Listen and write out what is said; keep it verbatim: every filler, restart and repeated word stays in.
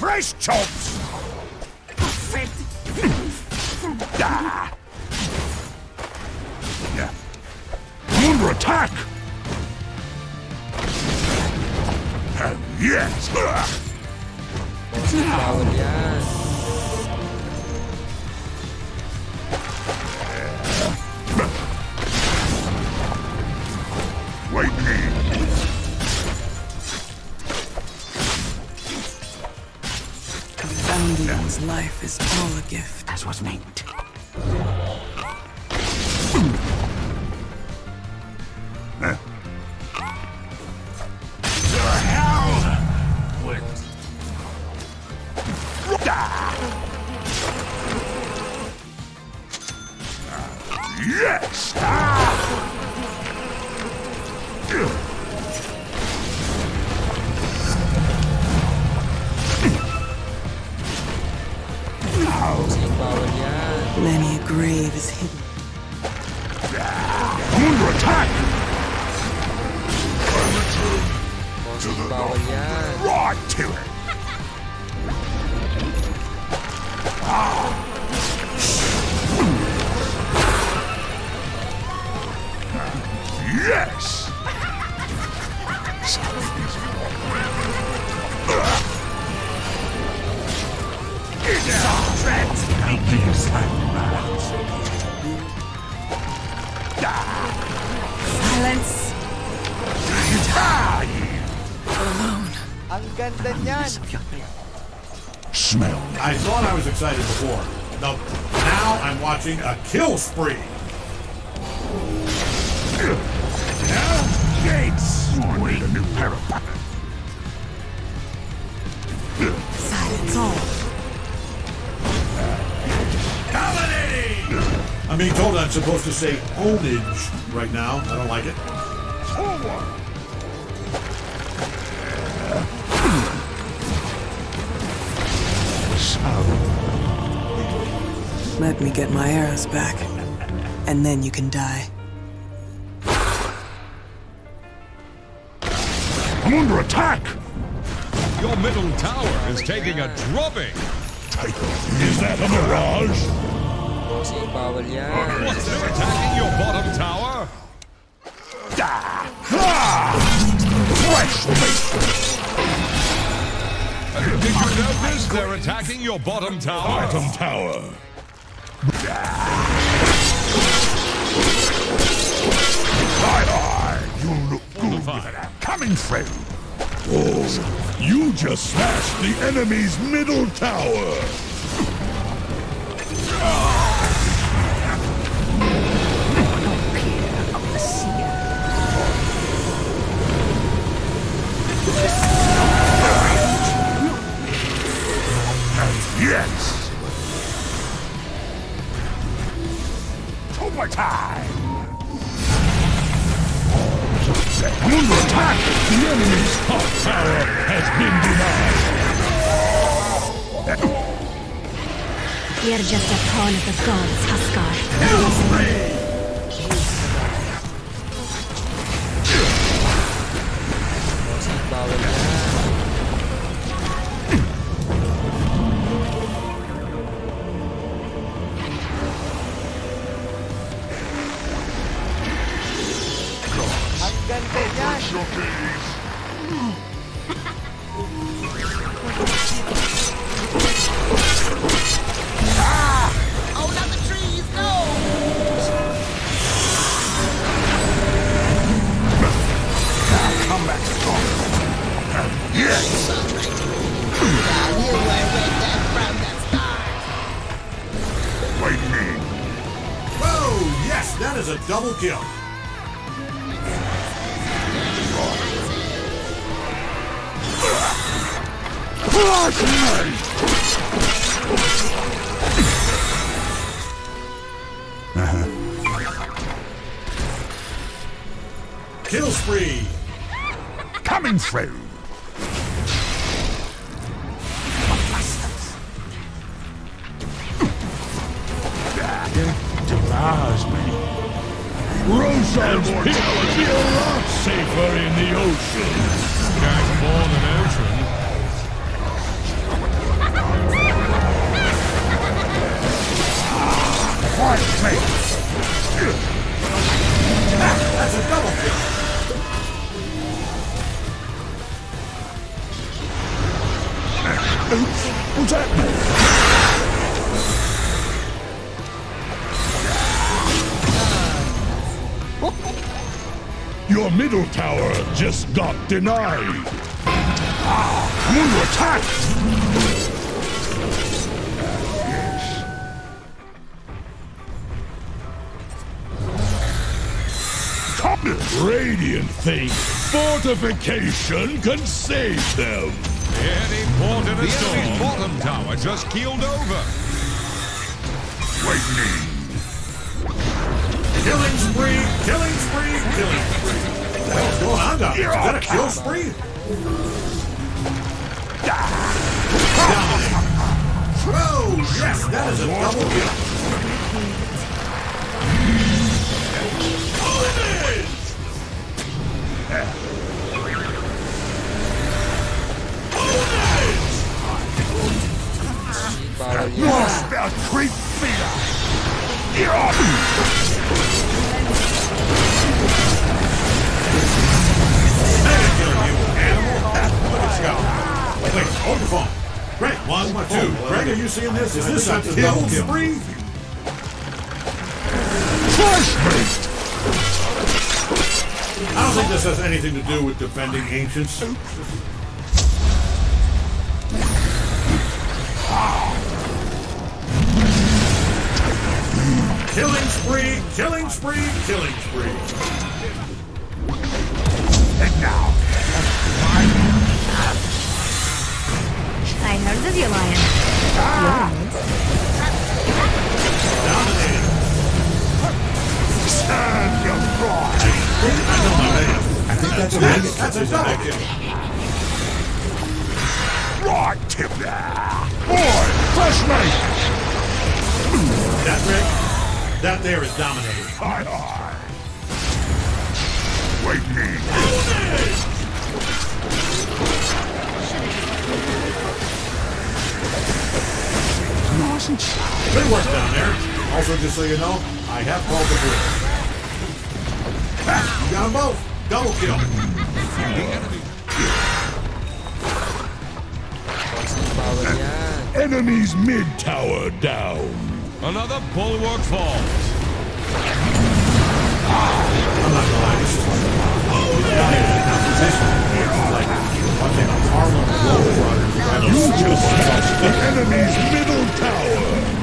fresh chops! Ah. Yeah. Under attack! And yes! Power yan. Lightning! Confounding one's life is all a gift. As was meant. Uh. To hell with... Ah. Yes! Ah. Many a grave is hidden. Under attack! To the north. Right to it! Ah. Yes! Silence! Alone. Ang ganda niyan. Smell. I thought I was excited before. No, now I'm watching a kill spree. Now, Gates! I need a new pair of weapons. Silence all. I'm being told I'm supposed to say ownage right now. I don't like it. Forward! Let me get my arrows back, and then you can die. I'm under attack! Your middle tower is taking a drubbing. Is that a mirage? Bawal yan. What's they're attacking your bottom tower? Ah. Ah. Fresh meat! Did you notice they're attacking your bottom tower? Bottom tower. Aye, aye, you look good with that. Coming through. Oh, you just smashed the enemy's middle tower. Yes! Overtime! Under attack! The enemy's top tower has been denied! You're just a pawn of the gods, Huskar. Bawal yan. Ang ganda niyan. Oh, not the trees, no! Now come back strong! Yes! Now you were with them from the start! Lightning! Oh, yes, that is a double kill. Uh-huh. Kill spree. Coming through! Devours me. Roshan's people would be a lot safer in the ocean. Catch more than ocean. Oops, what's that? Your middle tower just got denied. Ah, I'm under attack. Radiant think fortification can save them. Any port in a storm. The enemy's bottom tower just keeled over. Lightning. Killing spree, killing spree, killing spree. What the hell's going on down there? Is that a kill spree? Dominating. Oh, yes, that is a double kill. Lost their creep feeder! Get off! Hey, killer, you animal! Look at Scout. Wait, hold the phone. Greg, one, two. Greg, are you seeing this? Is this a kill spree? Flashmate! I don't think this has anything to do with defending ancients. Killing spree, killing spree, killing spree. And now, I heard of you, Lion. Dominating. stand your ground! I know my name. I think that's a negative. That's a negative. Right, tip there! Boy, flashmate! That Rick, that there is dominating. Aye, aye. Wait me. Good work down there. Also, just so you know, I have called the blue. You got them both. Double kill. Power yan. Enemy's mid tower down. Another bulwark falls. I'm not gonna lie, this is like not even a competition. This is like watching a Harlem Globetrotters. You just lost the enemy's middle tower.